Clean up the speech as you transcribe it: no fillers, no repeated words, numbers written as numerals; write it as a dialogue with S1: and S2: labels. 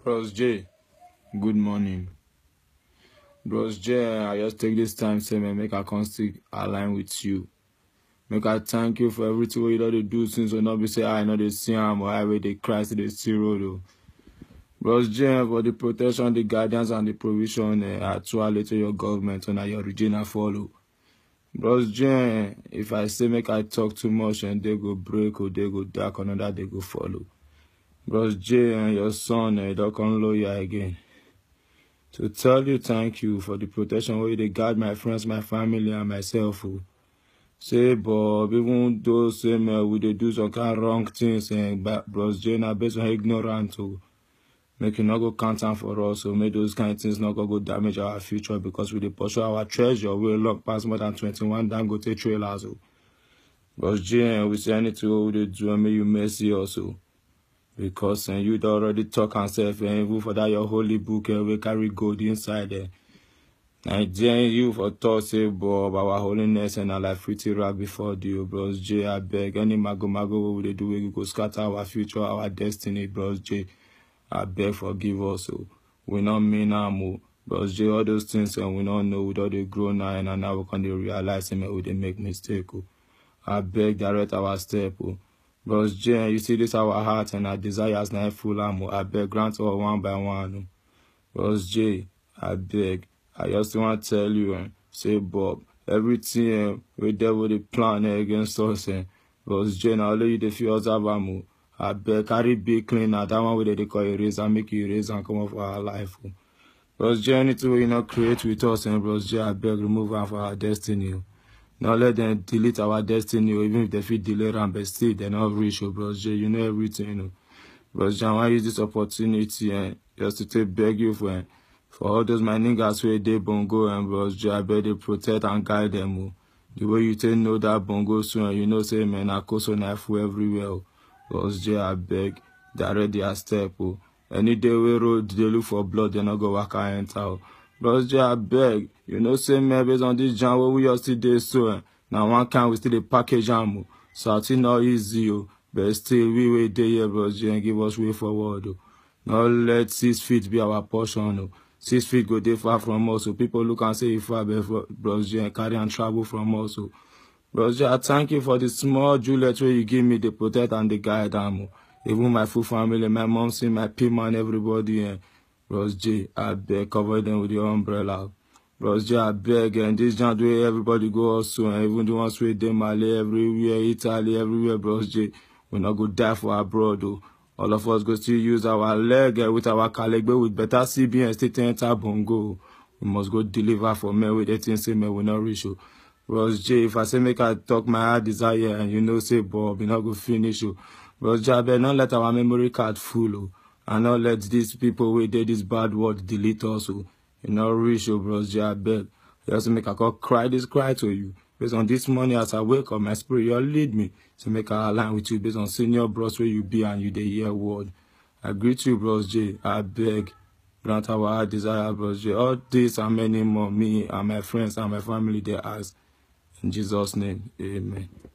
S1: Bros J, good morning. Bros J, I just take this time say man, make I come stick align with you. Make I thank you for everything you don't do since we not be say I know they see him or I way they cry to the zero though. Bros J, for the protection, the guidance and the provision actually to your government and your regional follow. Bros J, if I say make I talk too much and they go break or they go dark another they go follow. Bros J and your son don't come lawyer again. To tell you thank you for the protection where they guard my friends, my family, and myself. Say, Bob, even though say we they do some kind of wrong things, and Bros J na based on ignorant to make it not go count on for us, so make those kind of things not go damage our future because we dey pursue our treasure. We lock past more than 21 Dangote trailers. Bros J, we say anything we they do, and may you mercy also. Because you already talk and self and even for that your holy book and we carry gold inside there. And then you for thought say Bob our holiness and our life pretty rag before you, Bros J. I beg any mago what we do we go scatter our future, our destiny, Bros J. I beg forgive us. So we not mean more. Bros J, all those things and we don't know without they grow now and now we can realize and we they make mistake. I beg direct our step. Bros J, you see this our heart and our desires now full ammo. I beg grant all one by one. Bros J, I beg. I just want to tell you say Bob, everything we devil the plan against us Bros J, now let you the few observe ammo. I beg carry big clean that one way they call erase and make you erase and come off our life. Bros J, anything we not create with us and Bros J, I beg remove her for our destiny. Now let them delete our destiny, or even if they feel delay and but still they're not reach, Bros J. You know everything, Bros J, I want to use this opportunity just to take beg you for all those my niggas where they bongo and Bros J, I beg they protect and guide them. The way you take know that bongo soon, you know say man, I cost on knife everywhere. Bros J, I beg direct their step. Any day we road they look for blood, they not go walk and enter. Bros J, I beg, you know, say me based on this jam where we are still there so now one can we still the package jam. So it's not easy, but still we wait there here, Bros J, and give us way forward. Now let 6 feet be our portion. 6 feet go there far from us, so people look and say if far Bros J and carry and travel from us. Bros J, I thank you for the small Juliet where you give me the protect and the guide. Even my full family, my mom, see my P-man, everybody. Bros J, I beg, cover them with your umbrella. Bros J, I beg, and this joint where everybody go also, and even the ones where they Mali everywhere, Italy, everywhere, Bros J, we not go die for abroad, though. All of us go still use our leg with our colleague, but with better CB and state enter bongo. We must go deliver for me with the things say me we not reach. Bros J, if I say make I talk my heart desire, and you know say Bob, we not go finish. Bros J, I beg, not let our memory card full. And not let these people who did this bad word delete us. You know, reach your Bros J, I beg. Just make I cry this cry to you. Based on this morning as I wake up, my spirit, you lead me to make I align with you based on senior bros where you be and you the hear word. I greet you, Bros J. I beg. Grant our heart desire, Bros J. All this and many more, me and my friends and my family, they ask. In Jesus' name, amen.